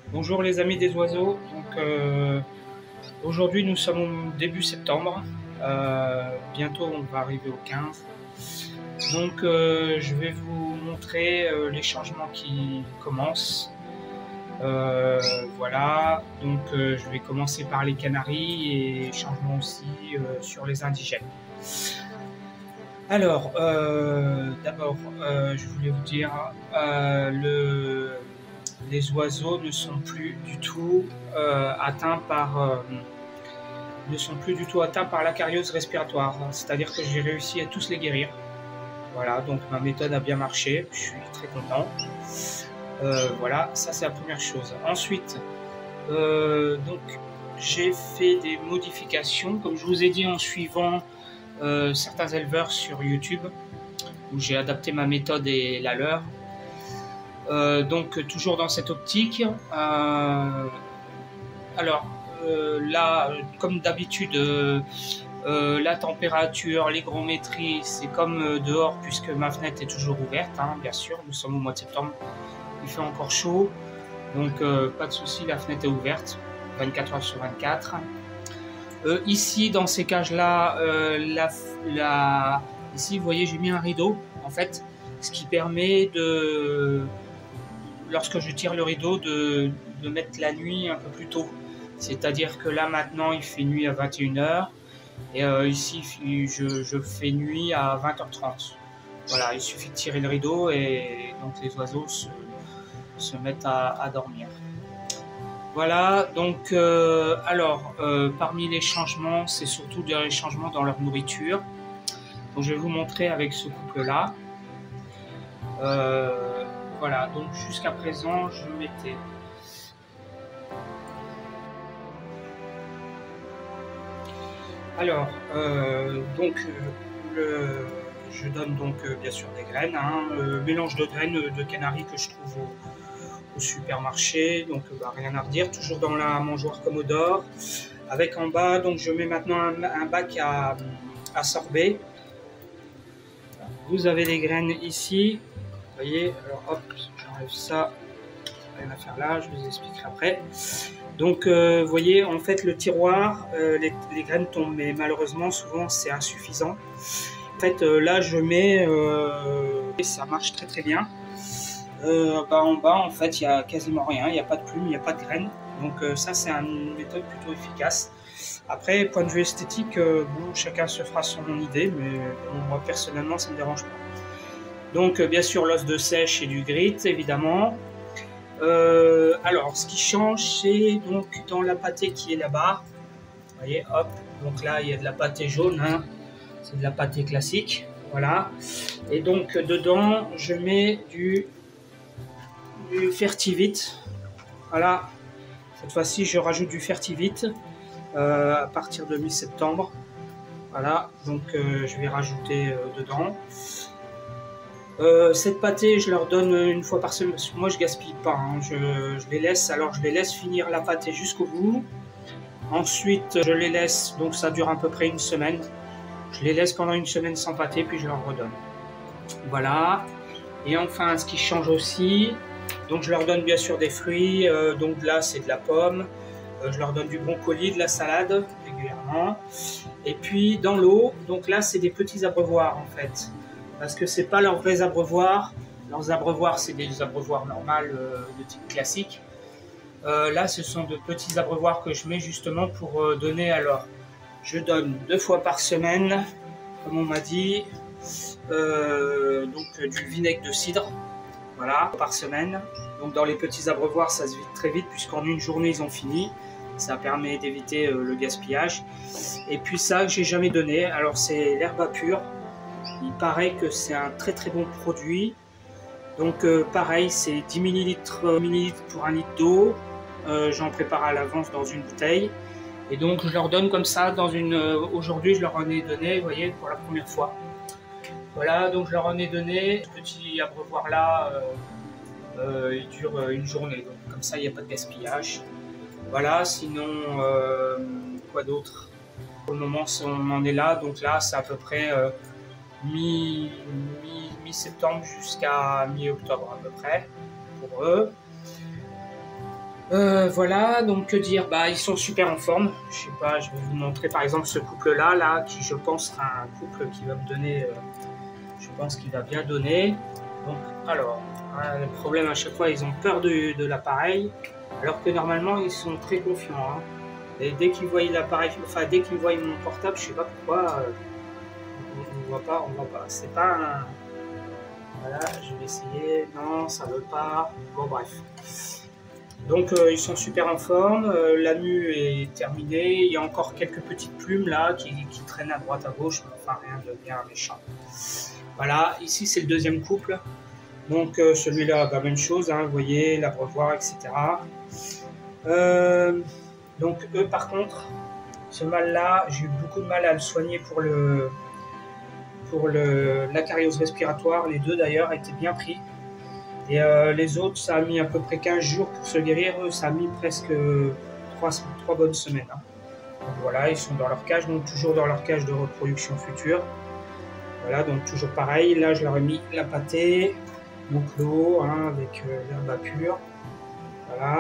Bonjour les amis des oiseaux. Aujourd'hui nous sommes au début septembre. Bientôt on va arriver au 15. Je vais vous montrer les changements qui commencent. Voilà. Je vais commencer par les canaris et changements aussi sur les indigènes. Alors, d'abord, je voulais vous dire, les oiseaux ne sont plus du tout atteints par la cariose respiratoire. C'est-à-dire que j'ai réussi à tous les guérir. Voilà, donc ma méthode a bien marché. Je suis très content. Voilà, ça c'est la première chose. Ensuite, j'ai fait des modifications, comme je vous ai dit, en suivant certains éleveurs sur YouTube, où j'ai adapté ma méthode et la leur. Toujours dans cette optique. Là, comme d'habitude, la température, l'hygrométrie, c'est comme dehors puisque ma fenêtre est toujours ouverte, hein, bien sûr. Nous sommes au mois de septembre, il fait encore chaud, donc pas de souci, la fenêtre est ouverte 24 heures sur 24. Ici, dans ces cages-là, ici, vous voyez, j'ai mis un rideau, en fait, ce qui permet de, lorsque je tire le rideau, de mettre la nuit un peu plus tôt. C'est-à-dire que là, maintenant, il fait nuit à 21 h et ici, je fais nuit à 20 h 30. Voilà, il suffit de tirer le rideau et donc les oiseaux se mettent à dormir. Voilà, parmi les changements, c'est surtout des changements dans leur nourriture. Donc, je vais vous montrer avec ce couple-là. Voilà, donc jusqu'à présent, je mettais je donne donc bien sûr des graines, hein, mélange de graines de canaris que je trouve au supermarché, donc rien à redire, toujours dans la mangeoire Commodore, avec en bas, donc je mets maintenant un bac à sorbet. Vous avez les graines ici, vous voyez, alors hop, j'enlève ça, rien à faire là, je vous expliquerai après. Donc, vous voyez, en fait, le tiroir, les graines tombent, mais malheureusement, souvent, c'est insuffisant. En fait, là, je mets, et ça marche très très bien. En bas, en fait, il n'y a quasiment rien, il n'y a pas de plumes, il n'y a pas de graines. Donc, ça, c'est une méthode plutôt efficace. Après, point de vue esthétique, bon, chacun se fera son idée, mais bon, moi, personnellement, ça ne me dérange pas. Donc, bien sûr, l'os de sèche et du grit, évidemment. Alors, ce qui change, c'est donc dans la pâtée qui est là-bas. Vous voyez, hop, donc là, il y a de la pâtée jaune, hein. C'est de la pâtée classique, voilà. Et donc, dedans, je mets du Fertivite. Voilà, cette fois-ci, je rajoute du Fertivite à partir de mi-septembre. Voilà, donc je vais rajouter dedans. Cette pâtée, je leur donne une fois par semaine, parce que moi je gaspille pas, hein. Je les laisse, alors je les laisse finir la pâtée jusqu'au bout. Ensuite, je les laisse, donc ça dure à peu près une semaine. Je les laisse pendant une semaine sans pâtée, puis je leur redonne. Voilà. Et enfin, ce qui change aussi, donc je leur donne bien sûr des fruits, donc là c'est de la pomme. Je leur donne du brocoli, de la salade régulièrement. Et puis dans l'eau, donc là c'est des petits abreuvoirs en fait. Parce que c'est pas leurs vrais abreuvoirs. Leurs abreuvoirs, c'est des abreuvoirs normaux de type classique. Là, ce sont de petits abreuvoirs que je mets justement pour donner. Alors, je donne 2 fois par semaine, comme on m'a dit, du vinaigre de cidre, voilà, par semaine. Donc dans les petits abreuvoirs, ça se vide très vite puisqu'en une journée ils ont fini. Ça permet d'éviter le gaspillage. Et puis ça que j'ai jamais donné, alors c'est l'herbe pure. Il paraît que c'est un très très bon produit. Donc pareil, c'est 10 ml pour 1 litre d'eau. J'en prépare à l'avance dans une bouteille. Et donc je leur donne comme ça dans une. Aujourd'hui, je leur en ai donné, vous voyez, pour la première fois. Voilà, donc je leur en ai donné. Ce petit abreuvoir là, il dure une journée. Donc comme ça, il n'y a pas de gaspillage. Voilà, sinon, quoi d'autre? Pour le moment, on en est là. Donc là, c'est à peu près mi-septembre jusqu'à mi-octobre à peu près pour eux. Voilà, donc que dire, bah ils sont super en forme. Je sais pas, je vais vous montrer par exemple ce couple-là, là, qui je pense sera un couple qui va me donner, je pense qu'il va bien donner. Donc alors, hein, le problème à chaque fois, ils ont peur de l'appareil, alors que normalement ils sont très confiants. Hein. Et dès qu'ils voient l'appareil, enfin dès qu'ils voient mon portable, je sais pas pourquoi, on voit pas, on voit pas. C'est pas un. Voilà, je vais essayer. Non, ça veut pas. Bon bref. Donc ils sont super en forme, la mue est terminée, il y a encore quelques petites plumes là qui traînent à droite à gauche, mais enfin rien de bien méchant. Voilà, ici c'est le deuxième couple, donc celui-là, bah, même chose, hein, vous voyez, l'abreuvoir, etc. Donc eux par contre, ce mâle-là, j'ai eu beaucoup de mal à le soigner pour l'acariose respiratoire, les deux d'ailleurs étaient bien pris. Et les autres, ça a mis à peu près 15 jours pour se guérir. Eux, ça a mis presque 3 bonnes semaines. Hein. Donc voilà, ils sont dans leur cage, donc toujours dans leur cage de reproduction future. Voilà, donc toujours pareil. Là, je leur ai mis la pâtée, donc l'eau, hein, avec l'herbe pure. Voilà.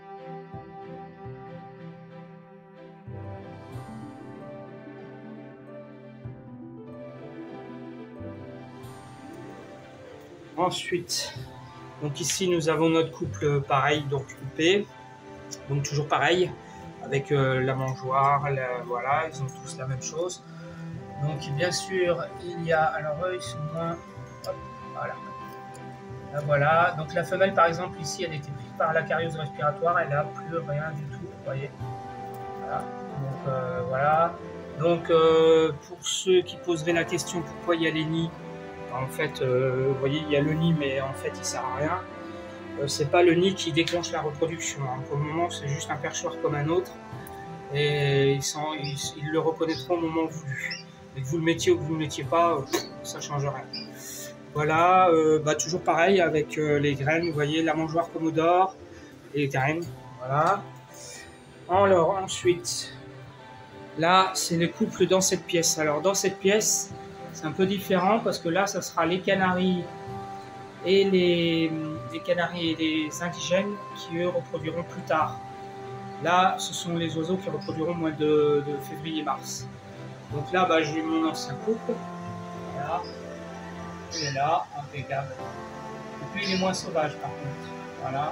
Ensuite, donc ici, nous avons notre couple pareil, donc UP. Donc toujours pareil, avec la mangeoire, voilà, ils ont tous la même chose. Donc bien sûr, il y a, alors eux ils sont moins, hop, voilà. Là, voilà, donc la femelle par exemple ici, elle était prise par la cariose respiratoire, elle n'a plus rien du tout, vous voyez. Voilà, donc voilà. Donc pour ceux qui poseraient la question pourquoi il y a les nids, en fait, vous voyez, il y a le nid, mais en fait il ne sert à rien. C'est pas le nid qui déclenche la reproduction. Hein. Pour le moment, c'est juste un perchoir comme un autre. Et ils le reconnaîtront au moment voulu. Et que vous le mettiez ou que vous ne le mettiez pas, ça ne change rien. Voilà, bah, toujours pareil avec les graines. Vous voyez, la mangeoire Commodore et les graines. Voilà. Alors, ensuite, là, c'est le couple dans cette pièce. Alors, dans cette pièce, c'est un peu différent parce que là, ça sera les canaris et les canaris et les indigènes qui, eux, reproduiront plus tard. Là, ce sont les oiseaux qui reproduiront au mois de février-mars. Donc là, bah, j'ai mon ancien couple. Voilà. Il est là, impeccable. Et puis, il est moins sauvage, par contre. Voilà.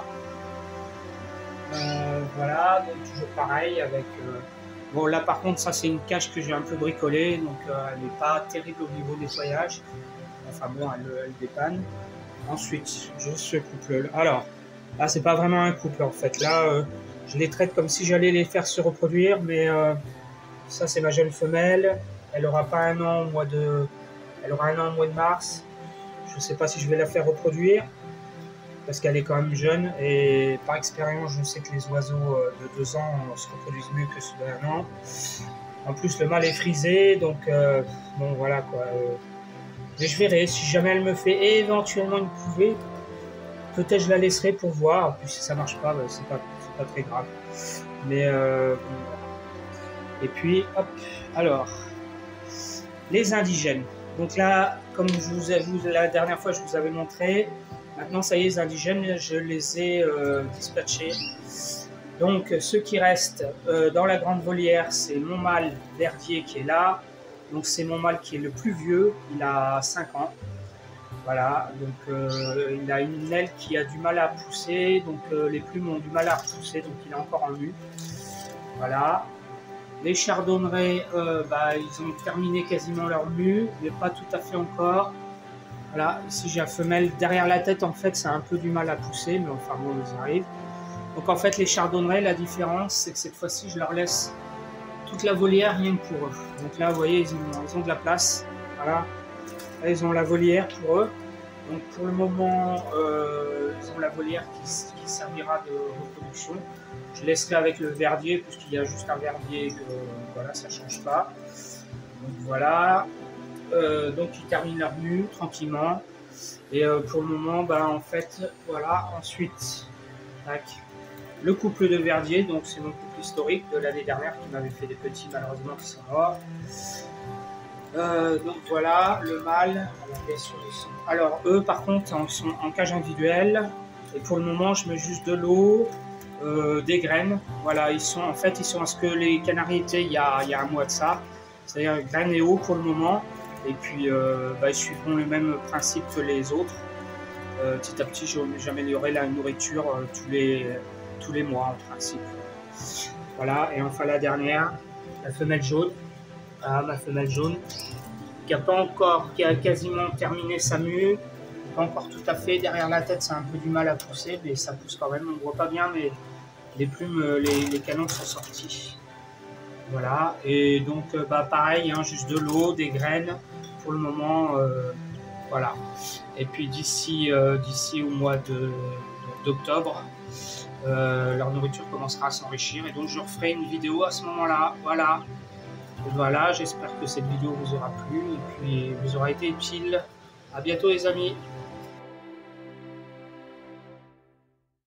Voilà, donc toujours pareil avec... Bon, là, par contre, ça, c'est une cage que j'ai un peu bricolée. Donc, elle n'est pas terrible au niveau nettoyage. Enfin bon, elle dépanne. Ensuite, j'ai ce couple. Alors, là, c'est pas vraiment un couple, en fait. Là, je les traite comme si j'allais les faire se reproduire, mais ça, c'est ma jeune femelle. Elle aura pas un an au mois de... Elle aura un an au mois de mars. Je ne sais pas si je vais la faire reproduire, parce qu'elle est quand même jeune. Et par expérience, je sais que les oiseaux de 2 ans se reproduisent mieux que ceux d'un an. En plus, le mâle est frisé, donc bon, voilà quoi. Mais je verrai, si jamais elle me fait éventuellement une couvée, peut-être je la laisserai pour voir. Puis si ça marche pas, bah, c'est pas très grave. Mais et puis hop, alors les indigènes. Donc là, comme la dernière fois je vous avais montré, maintenant ça y est, les indigènes, je les ai dispatchés. Donc ceux qui restent dans la grande volière, c'est mon mâle verdier qui est là. Donc c'est mon mâle qui est le plus vieux, il a 5 ans. Voilà, donc il a une aile qui a du mal à pousser, donc les plumes ont du mal à repousser, donc il est encore en mue. Voilà. Les chardonnerets, bah, ils ont terminé quasiment leur mue, mais pas tout à fait encore. Voilà, ici j'ai la femelle derrière la tête, en fait, ça a un peu du mal à pousser, mais enfin bon, ils arrivent. Donc en fait, les chardonnerets, la différence, c'est que cette fois-ci, je leur laisse toute la volière rien que pour eux. Donc là, vous voyez, ils ont de la place. Voilà. Là, ils ont la volière pour eux. Donc pour le moment, ils ont la volière qui servira de reproduction. Je laisserai avec le verdier, puisqu'il y a juste un verdier, que voilà, ça ne change pas. Donc voilà. Donc ils terminent leur mue tranquillement. Et pour le moment, bah, en fait, voilà. Ensuite, tac, le couple de verdier, donc c'est mon couple historique de l'année dernière qui m'avait fait des petits, malheureusement, qui sont morts. Donc voilà, le mâle. Alors, bien sûr, alors eux, par contre, ils sont en cage individuelle. Et pour le moment, je mets juste de l'eau, des graines. Voilà, ils sont à ce que les canaris étaient il y a un mois de ça, c'est-à-dire graines et eau pour le moment. Et puis ils suivront le même principe que les autres. Petit à petit, j'améliorerai la nourriture tous les mois en principe. Voilà, et enfin la dernière, la femelle jaune. Ah, ma femelle jaune, qui a quasiment terminé sa mue, pas encore tout à fait. Derrière la tête, ça a un peu du mal à pousser, mais ça pousse quand même. On ne voit pas bien, mais les plumes, les canons sont sortis. Voilà, et donc pareil, hein, juste de l'eau, des graines pour le moment. Voilà. Et puis d'ici au mois d'octobre, leur nourriture commencera à s'enrichir, et donc je referai une vidéo à ce moment-là. Voilà. Voilà, j'espère que cette vidéo vous aura plu et puis vous aura été utile. À bientôt les amis.